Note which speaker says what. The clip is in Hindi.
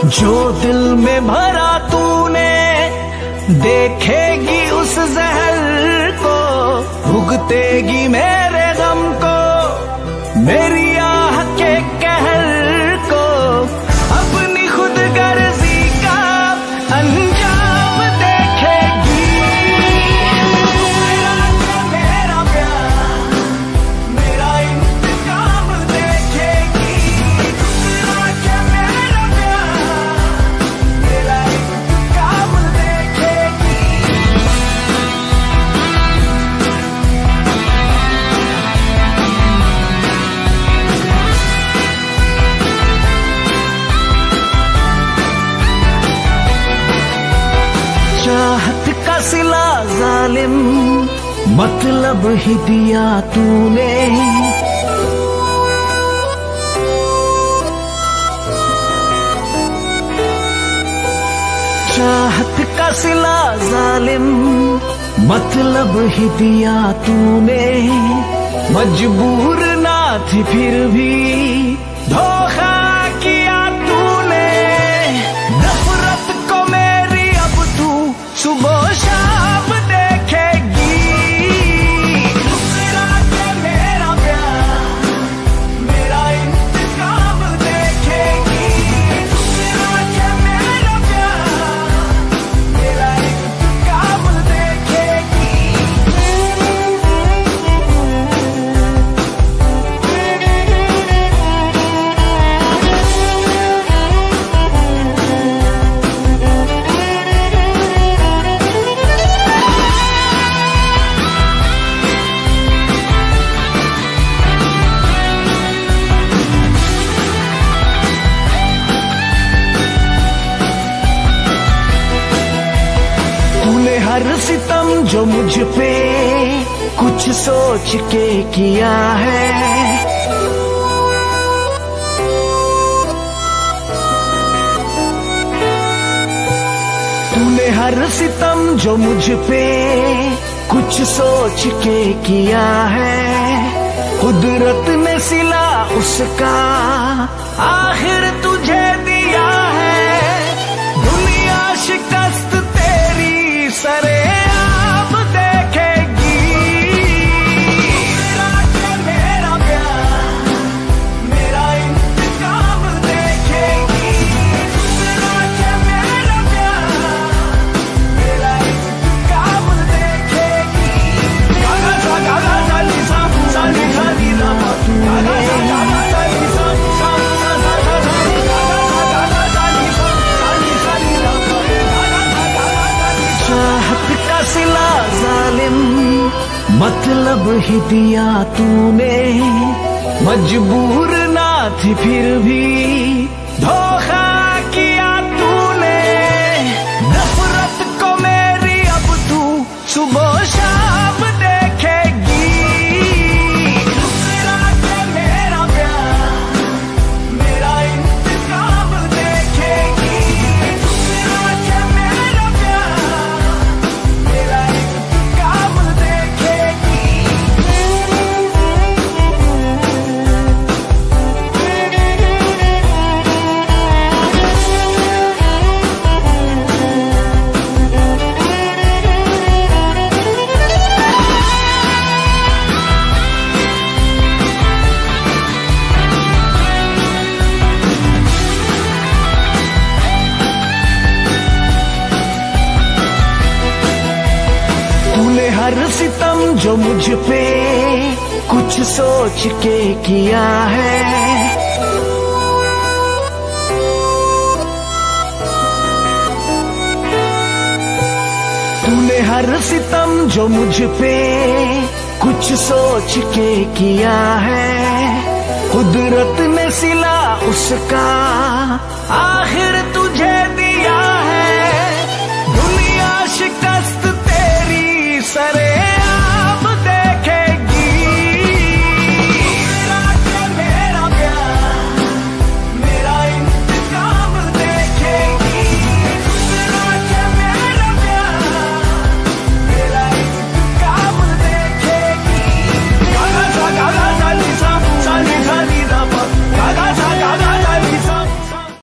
Speaker 1: जो दिल में भरा तूने देखेगी उस जहर को, भुगतेगी मेरे गम को, मेरी आह के कहर को, अपनी खुद गर्जी का अंजाम देखेगी। मेरा प्यार मेरा इंतकाम देखेगी। मेरा प्यार मेरा इंतकाम देखेगी। चाहत का सिला जालिम मतलब ही दिया तूने, चाहत का सिला जालिम मतलब ही दिया तूने, मजबूर ना थी फिर भी धोखा किया तूने। नफरत को मेरी अब तू सुबह शाम देखेगी। मेरा प्यार मेरा इंतकाम देखेगी। मेरा प्यार मेरा इंतकाम देखेगी। तूने हर सितम जो मुझ पे कुछ सोच के किया है, तूने हर सितम जो मुझ पे कुछ सोच के किया है, कुदरत ने सिला उसका आखिर तुझे दिया है। दुनिया शिकस्त तेरी सरेआम देखेगी। मेरा प्यार मेरा इंतकाम देखेगी। मेरा प्यार मेरा इंतकाम देखेगी। गागा सा गागा सा सा सा सा नी रा गागा सा गागा सा सा सा सा सा सा गागा सा गागा सा नी सा नी रा गागा सा गागा सा नी। चाहत का सिला जालिम मतलब ही दिया तूने, मजबूर ना थी फिर भी धोखा किया तूने। नफरत को मेरी अब तू सुबह शाम देखेगी। मेरा प्यार मेरा इंतकाम देखेगी। मेरा प्यार मेरा इंतकाम देखेगी। तूने हर सितम जो मुझ पे कुछ सोच के किया है, तूने हर सितम जो मुझ पे कुछ सोच के किया है, कुदरत ने सिला उसका आखिर तुझे दिया है। दुनिया शिकस्त तेरी सरे